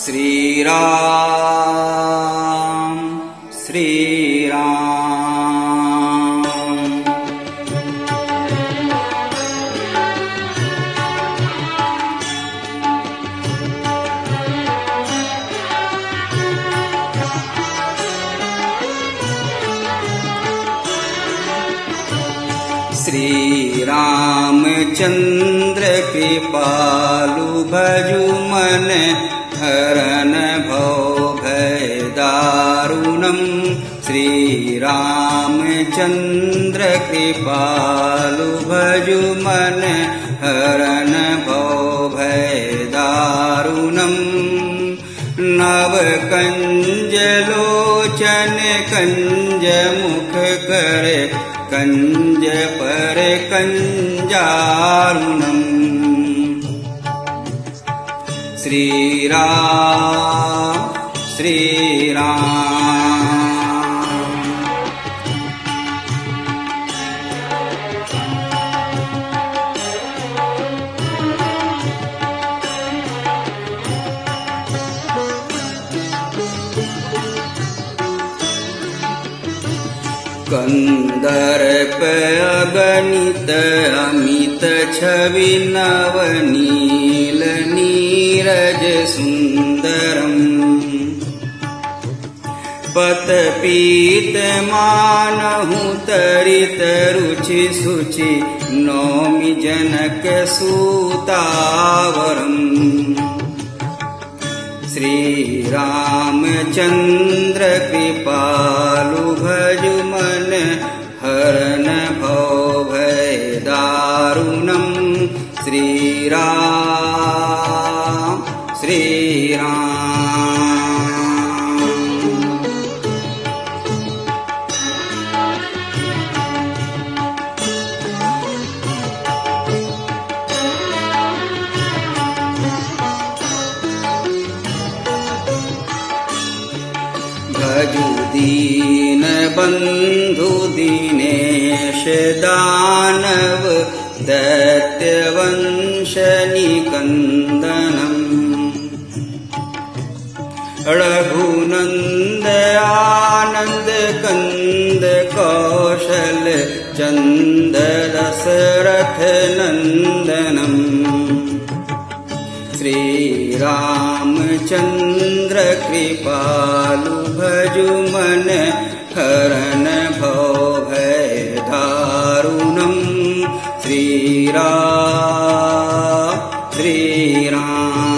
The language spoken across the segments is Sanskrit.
श्रीराम श्रीराम। श्री रामचंद्र कृपालु भजु मन हरन भव भय दारुणम। श्री रामचंद्र कृपालु भजु मन हरन भव भय दारुणम। नव कंज लोचन कंज मुख करे कंज पर कंजारुणम। श्रीराम श्रीराम। कंदर्प अगणित अमित छवि नवनील नीरज सुंदरम। पत पीत मानहु तरित रुचि सुचि नौमि जनक सूतावरम। श्री रामचंद्र कृपालु भजु मन हरन भव भय दारुणम। श्रीराम श्रीराम। भजु दीन बंधु दीनेश दानव दैत्य वंश निकंदनम। रघुनंद आनंद कंद कौशल चंद दशरथ नंदनम। श्री रामचंद्र कृपालु भजु मन हरन भव भय दारुणम। श्रीराम श्रीराम।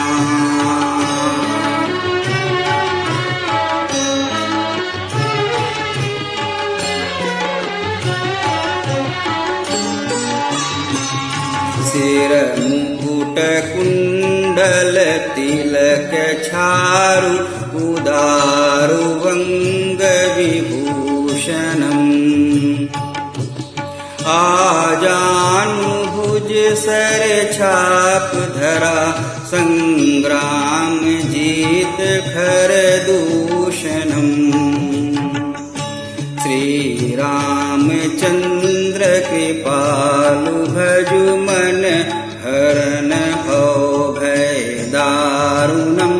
सिर मुकुट कुंडल तिलक छारु उदारु वंग विभूषणम। आजानु भुज सर छाप धरा संग्राम जीत खर दूषणम। श्री रामचंद्र कृपालु भजु मन हरन भव भय दारुणम।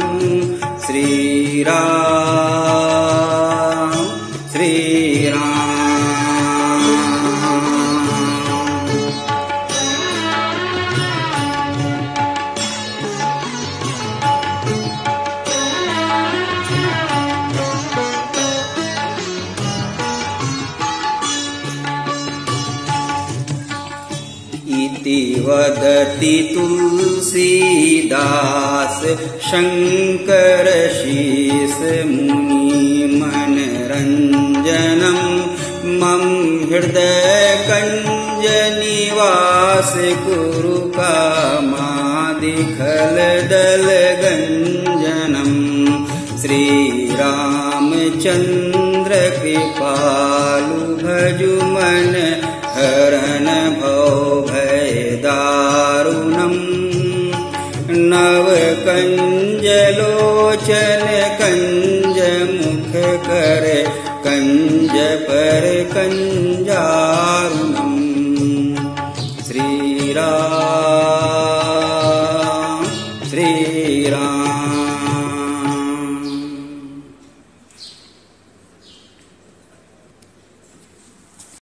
श्रीराम श्रीराम। इति वदति तुलसीदास शंकर शीस मुनि मनरंजनम। मम हृदय कंज निवास कुरु कामादि खल दल गंजनम। श्री रामचंद्र कृपालु भजु मन हरन भव भय दारुणम। नव कंज लोचन कंज मुख करे कंज पर कंजारुणम। श्री राम